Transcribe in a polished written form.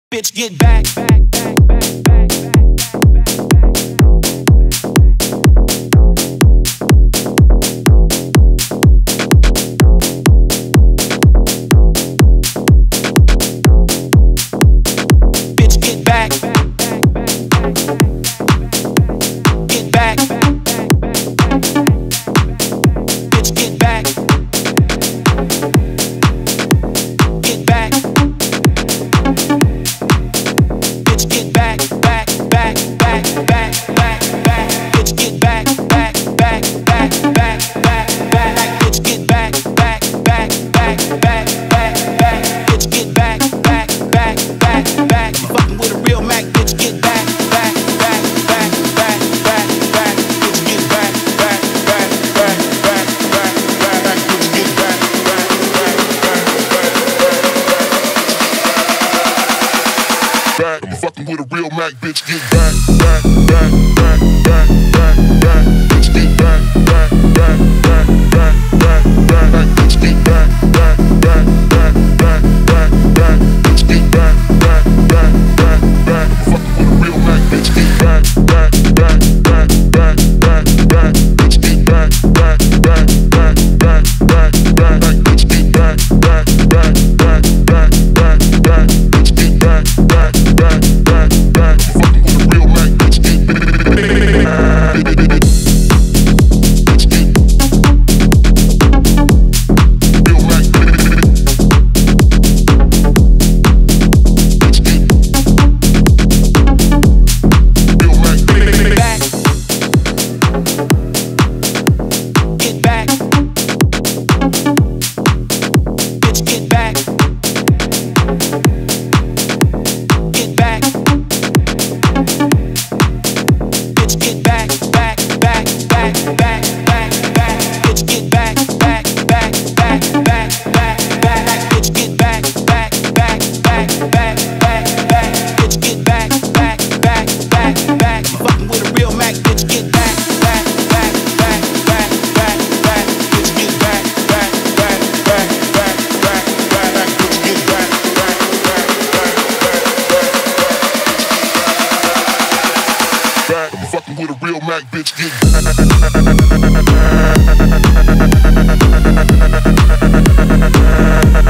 Bitch, get back. Bitch, get back. Get back. Bitch, get back. Get back. Bitch, get back, back, back, back, back, back, back. Bitch, get back, back, back, back, back, back, back. Bitch, get back, back, back, back, back, back, back. Bitch, get back, back, back, back, back. You fucking with a real Mac, bitch, get back, back, back, back, back, back, back. Bitch, get back, back, back, back, back, back, back. Bitch, get back, back, back, back, back, back. I'm fucking with a real Mac, bitch, get back, back, back, back, back, back, back. Bitch, get back, back, back, back, back, back, back. Bitch, get back, back, back, back, back, back, back. Bitch, get back, back, back, back, back. I'm fucking with a real Mac, bitch, get back, back, back, back, back, back, back. Bitch, get back, back, back, back, back, back, back. Bitch, get back, back, back, back, back, back, back. Bitch, get back, back, back, back, back. I'm fucking with a real Mac, bitch, get back. I'm fucking with a real Mac, bitch, get back.